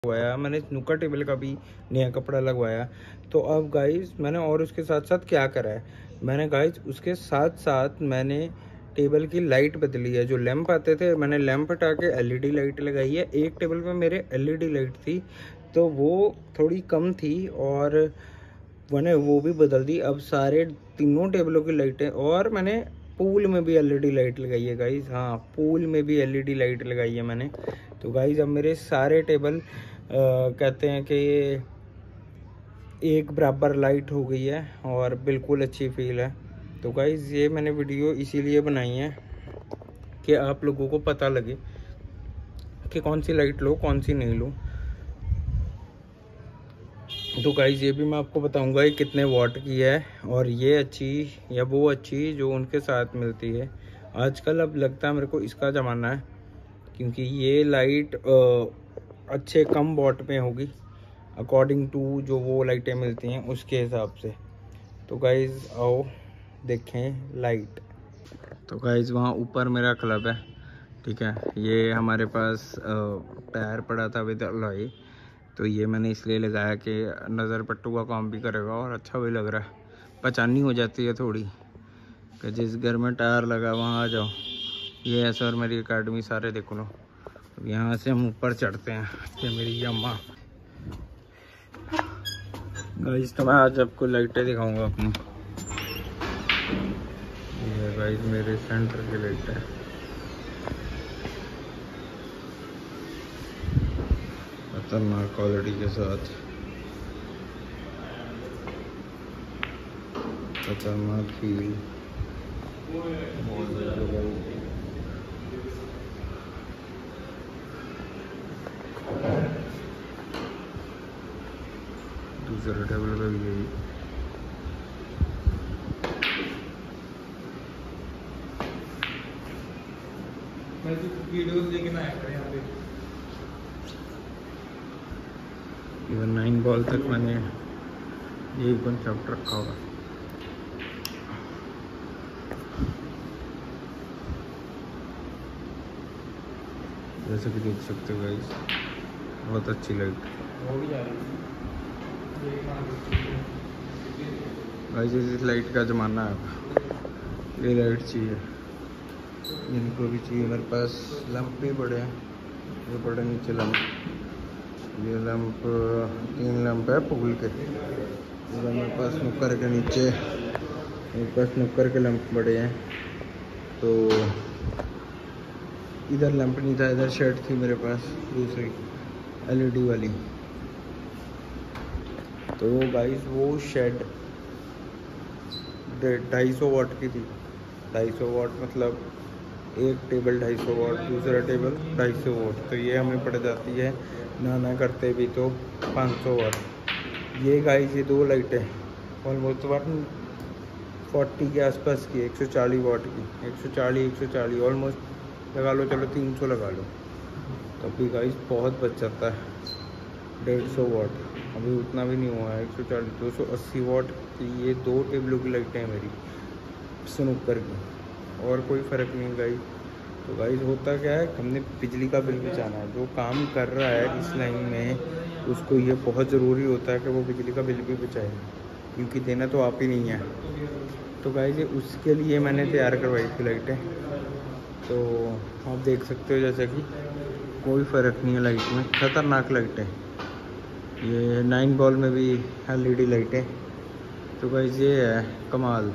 लगवाया, मैंने snooker table का भी नया कपड़ा लगवाया। तो अब गाइस मैंने और उसके साथ साथ क्या करा है, मैंने गाइस उसके साथ साथ मैंने टेबल की लाइट बदली है। जो लैंप आते थे मैंने लैंप हटा के एलईडी लाइट लगाई है। एक टेबल पे मेरे एलईडी लाइट थी तो वो थोड़ी कम थी और मैंने वो भी बदल दी। अब सारे तीनों टेबलों की लाइटें, और मैंने पूल में भी एलईडी लाइट लगाई है गाइस। हाँ, पूल में भी एलईडी लाइट लगाई है मैंने। तो गाइस अब मेरे सारे टेबल कहते हैं कि एक बराबर लाइट हो गई है और बिल्कुल अच्छी फील है। तो गाइस ये मैंने वीडियो इसीलिए बनाई है कि आप लोगों को पता लगे कि कौन सी लाइट लो कौन सी नहीं लो। तो गाइस ये भी मैं आपको बताऊंगा ये कितने वाट की है और ये अच्छी या वो अच्छी जो उनके साथ मिलती है। आजकल अब लगता है मेरे को इसका ज़माना है, क्योंकि ये लाइट अच्छे कम वाट में होगी अकॉर्डिंग टू जो वो लाइटें मिलती हैं उसके हिसाब से। तो गाइस आओ देखें लाइट। तो गाइस वहाँ ऊपर मेरा क्लब है, ठीक है। ये हमारे पास टायर पड़ा था विद अलॉय, तो ये मैंने इसलिए लगाया कि नज़र पट्टू का काम भी करेगा और अच्छा भी लग रहा है। पहचानी हो जाती है थोड़ी कि जिस घर में टायर लगा वहाँ आ जाओ। ये है सर मेरी एकेडमी, सारे देख लो। यहाँ से हम ऊपर चढ़ते हैं। ये मेरी यम्मा गाइस। तो मैं आज आपको लाइटें दिखाऊंगा अपनी। ये गाइस मेरे सेंटर की लाइट है। खतरनाक क्वालिटी के साथ, खतरनाक फील। दूसरे टेबल पे भी यही। इवन 9 बॉल तक मैंने यही कॉन्सेप्ट रखा होगा। जैसे कि देख सकते हो गाइस, बहुत अच्छी लाइट गाइस। इस लाइट का ज़माना है, ये लाइट चाहिए, इनको भी चाहिए। मेरे पास लैंप भी बड़े हैं, ये बड़े नीचे लैंप, ये लैंप 3 लैंप है पुल के। इधर मेरे पास स्नूकर के नीचे, मेरे पास स्नूकर के लैंप बड़े हैं। तो इधर लैंप नहीं था, इधर शेड थी मेरे पास दूसरी एलईडी वाली। तो गाइस वो शेड 250 वाट की थी। 250 वाट मतलब एक टेबल 250 वाट, दूसरा टेबल 250 वाट। तो ये हमें पड़ जाती है ना करते भी तो 500 वाट। ये गाइस ये 2 लाइटें ऑलमोस्ट 140 के आसपास की, 140 वाट की, 140 ऑलमोस्ट लगा लो, चलो 300 लगा लो। तो अभी गाइस बहुत बच जाता है 150 वाट, अभी उतना भी नहीं हुआ है। 140 280 वाट की ये 2 टेबलों की लाइटें हैं मेरी स्नूकर की, और कोई फ़र्क नहीं गाइस। तो गाइस होता क्या है, हमने बिजली का बिल बचाना है। जो काम कर रहा है इस लाइन में उसको ये बहुत ज़रूरी होता है कि वो बिजली का बिल भी बचाए, क्योंकि देना तो आप ही नहीं है। तो गाइस ये उसके लिए मैंने तैयार करवाई थी लाइटें। तो आप देख सकते हो जैसा कि कोई फ़र्क नहीं है लाइट में, खतरनाक लाइटें। ये 9 बॉल में भी एलईडी लाइटें। तो गाइस ये है कमाल।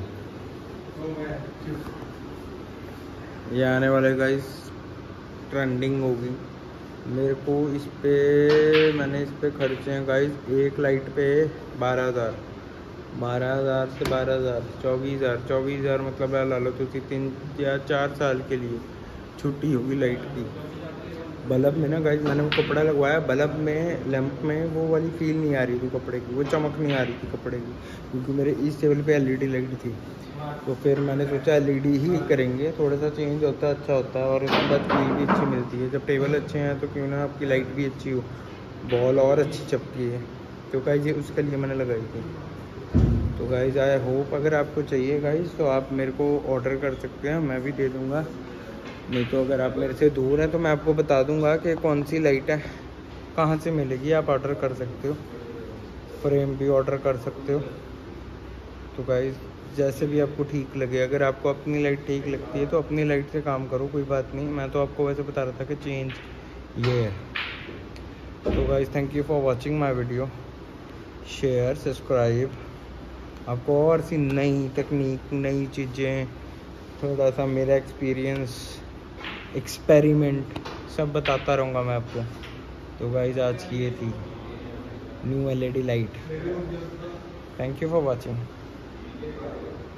ये आने वाले गाइस ट्रेंडिंग होगी। मेरे को इस पे मैंने इस पे खर्चे हैं गाइस एक लाइट पे 12,000 से 12,000 24,000 मतलब ला लो तो 3 या 4 साल के लिए छुट्टी होगी लाइट की। बल्ब में ना गाइस मैंने वो कपड़ा लगवाया, बल्ब में लैंप में वो वाली फील नहीं आ रही थी कपड़े की, वो चमक नहीं आ रही थी कपड़े की, क्योंकि मेरे इस टेबल पे एलईडी लाइट थी। तो फिर मैंने सोचा एलईडी ही करेंगे, थोड़ा सा चेंज होता है, अच्छा होता है, और उसके बाद फील भी अच्छी मिलती है। जब टेबल अच्छे हैं तो क्यों ना आपकी लाइट भी अच्छी हो, बॉल और अच्छी चपकी है। तो गाइस ये उसके लिए मैंने लगाई थी। तो गाइस आई होप अगर आपको चाहिए गाइस तो आप मेरे को ऑर्डर कर सकते हैं, मैं भी दे दूँगा। नहीं तो अगर आप मेरे से दूर हैं तो मैं आपको बता दूंगा कि कौन सी लाइट है कहाँ से मिलेगी, आप ऑर्डर कर सकते हो। फ्रेम भी ऑर्डर कर सकते हो। तो गाइस जैसे भी आपको ठीक लगे, अगर आपको अपनी लाइट ठीक लगती है तो अपनी लाइट से काम करो, कोई बात नहीं। मैं तो आपको वैसे बता रहा था कि चेंज ये है। तो guys thank you for watching my video, share subscribe. आपको और सी नई टेक्निक, नई चीज़ें, थोड़ा सा मेरा एक्सपीरियंस, एक्सपेरिमेंट सब बताता रहूँगा मैं आपको। तो गाइस आज की ये थी new LED light. Thank you for watching.